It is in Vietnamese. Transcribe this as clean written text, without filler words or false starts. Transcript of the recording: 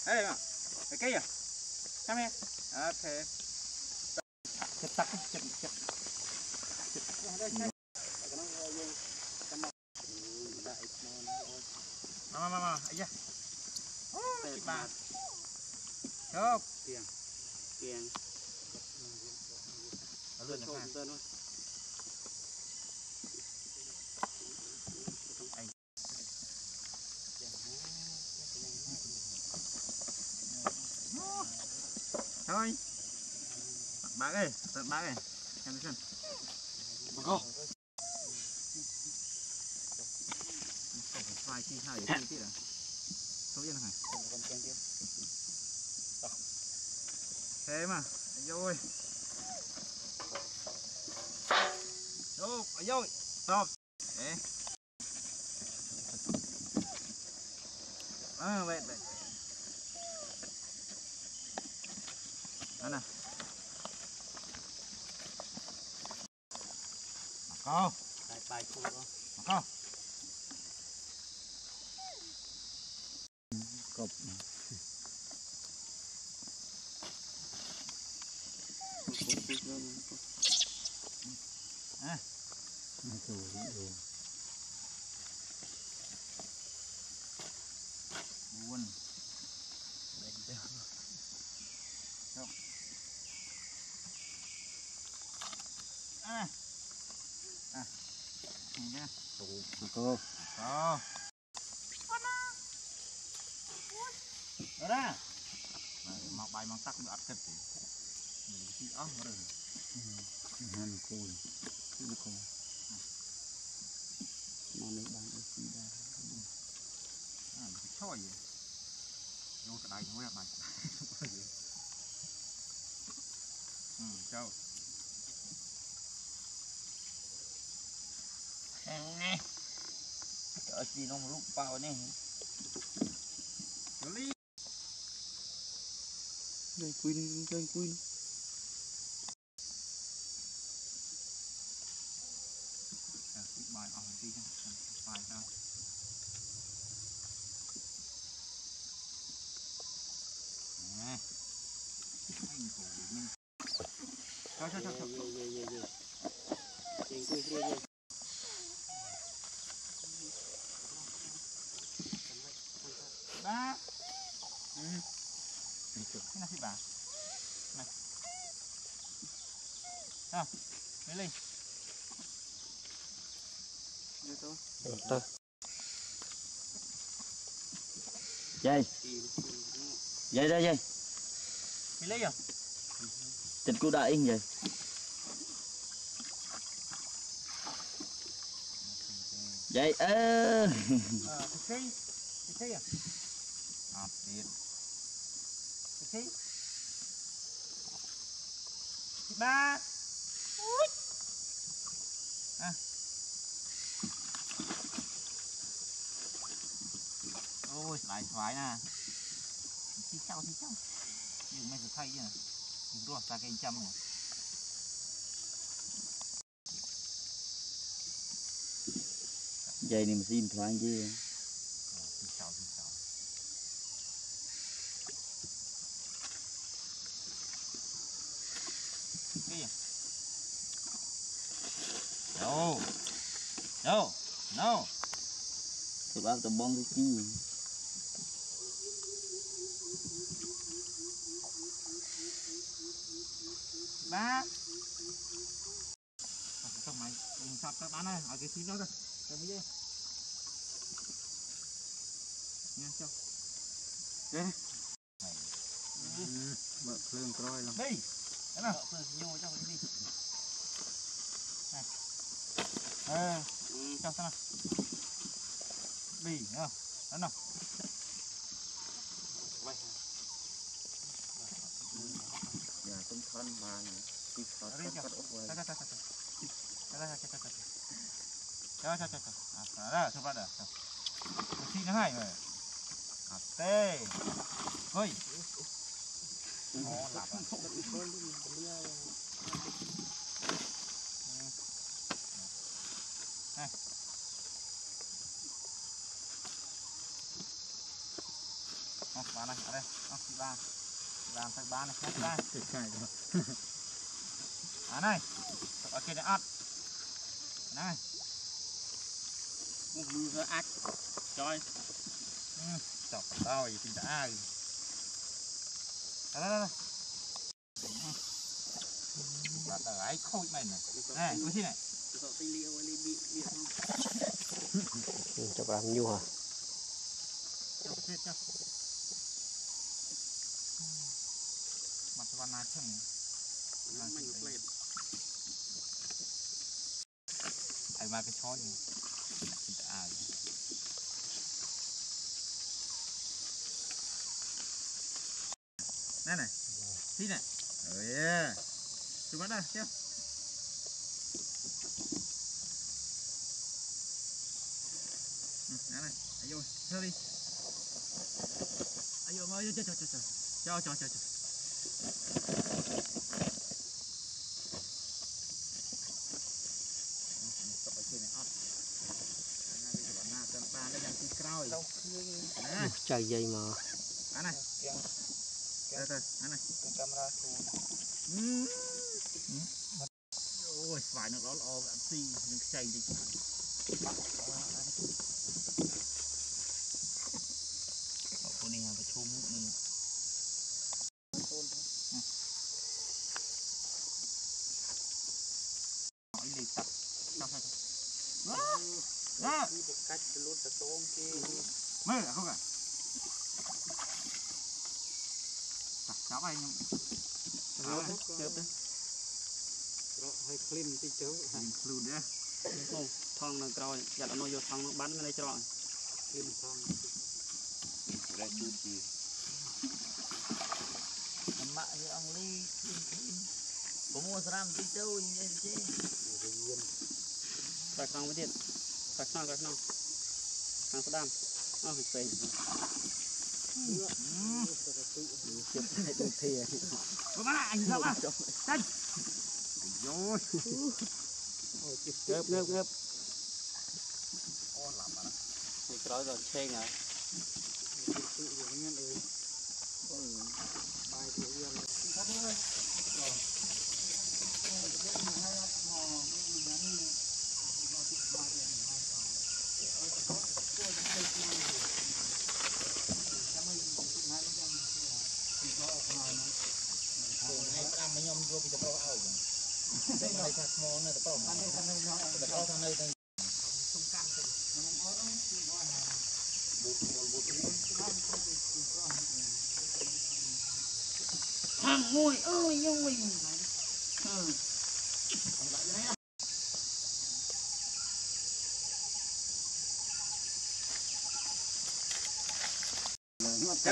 Đây mà. Cái à? Sao em? Ok. Chật tắt chật. Mà, ấy da. Chị bà. Chụp. Kiềng. Ở luôn nha. Thôi. Bác ơi, em xem. Cô. Vài chi hai chi tí à? Số yên hả? Thế mà, rồi. Rồi, stop. Đấy. Vậy. Ăn nào. Cô. Bài cô đó. Cô. Cộp. À. Buồn. Không. Nhìn nha. Cô. Đó ra. Mau bay mang tắc được kịch thì. Mình chỉ ớt rồi. Hàn cô. Cô. Mà lấy bằng cái gì đây? Choi vậy. Vô cái đây không phải bài. Châu. Nè. Trời gì nó lúc bao nè. Xử lý. Đây queen. Bài ở đi nha. Bài sao? Nè. Anh cổ mình. Cho. Tiền quỳ kia. Ba. Cái này bà. Này. À, lấy lên. Được. Dây đây. Mày lấy à? Tình cô đại vậy. Dây cái à? À, tiền. Cái ba. À. Ôi, lại thoái nè. Thì sao. Nhưng mày phải thay chứ nè. Đúng rồi, ta cái trăm này. Dây này mà xin thoái chứ. Thì sao. Cái gì? No. Tôi bác tao bong cái chi. Ba. Không mày, sọt các bạn ơi, ở cái xí đó rồi. Cho bây giờ. Nha cho. Đây. Mở phương coi lắm. Đi. Đấy nào. Mở phương nhô cho cái đi. Này. Cho xem nào. Bì nhá. Đó nào. Vậy. Nhà cũng thân mà này. Đi sọt cắt ốc vậy. Cho. Đó, cho bắt được. Xin nó hay rồi. Tê. Ôi. Nó lạp à. Này. bán này ở đây chị ba làm thay bán này hết đây này ở kia này ăn này mưa ách trời chọc tao thì đã ai đây bạn ở ấy khôi mày này này có gì này chọc làm nhu hả chọc chết cho mặt van na chẳng ai mà cái chó này đã ai này tí này ơi chú bắt đây chứ này ayo theo đi ayo ơi cho trời dây mà anh này anh này camera ôi vài nước đó lo bạn xì mình chạy đi cô này phải chôm mình hỏi đi tập sao cách lút tập tôm kia mơ không cả cháu anh chớp đấy hơi clean tí chớp luôn đấy không thong là rồi giờ nó vô thong nó bắn lên cho clean thong ra chút gì mạ như ông ly có mua ram tí đâu như thế phải xong với điện phải xong hàng đam nó phải xây có bác anh sao à xanh rồi ngớp cái rồi chênh à mấy nhom vô bị tập ao rồi đây là thật mò này tập ao thằng này thằng không căng hàng ngồi ơi nhung mình